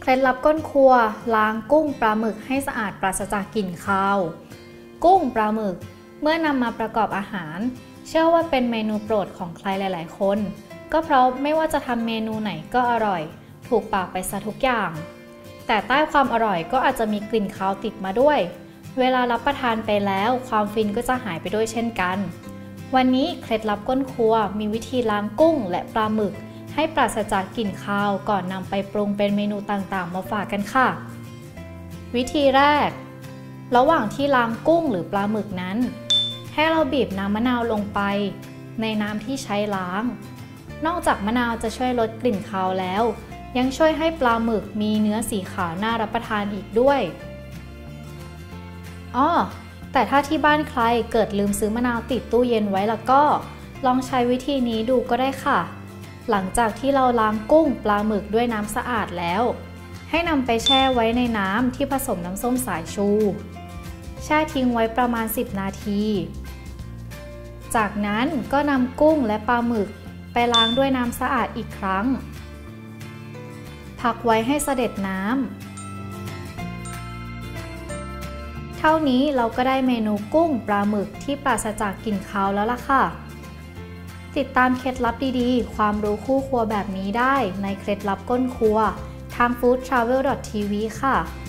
ล็ดลับก้นครัวล้างกุ้งปลาหมึกให้สะอาดปราศจากกลิ่นคาว กุ้งปลาหมึกเมื่อนำมาประกอบอาหารเชื่อว่าเป็นเมนูโปรดของใครหลายๆคนก็เพราะไม่ว่าจะทำเมนูไหนก็อร่อยถูกปากไปซะทุกอย่างแต่ใต้ความอร่อยก็อาจจะมีกลิ่นคาวติดมาด้วยเวลารับประทานไปแล้วความฟินก็จะหายไปด้วยเช่นกันวันนี้เคล็ดลับก้นครัวมีวิธีล้างกุ้งและปลาหมึกให้ปราศจากกลิ่นคาวก่อนนำไปปรุงเป็นเมนูต่างๆมาฝากกันค่ะวิธีแรกระหว่างที่ล้างกุ้งหรือปลาหมึกนั้นให้เราบีบน้ำมะนาวลงไปในน้ำที่ใช้ล้างนอกจากมะนาวจะช่วยลดกลิ่นคาวแล้วยังช่วยให้ปลาหมึกมีเนื้อสีขาวน่ารับประทานอีกด้วยแต่ถ้าที่บ้านใครเกิดลืมซื้อมะนาวติดตู้เย็นไว้แล้วก็ลองใช้วิธีนี้ดูก็ได้ค่ะหลังจากที่เราล้างกุ้งปลาหมึกด้วยน้ำสะอาดแล้วให้นำไปแช่ไว้ในน้ำที่ผสมน้ำส้มสายชูแช่ทิ้งไว้ประมาณ10 นาทีจากนั้นก็นำกุ้งและปลาหมึกไปล้างด้วยน้ำสะอาดอีกครั้งพักไว้ให้เสด็จน้ำเท่านี้เราก็ได้เมนูกุ้งปลาหมึกที่ปราศจากกลิ่นคาวแล้วล่ะค่ะติดตามเคล็ดลับดีๆความรู้คู่ครัวแบบนี้ได้ในเคล็ดลับก้นครัวทาง foodtravel.tv ค่ะ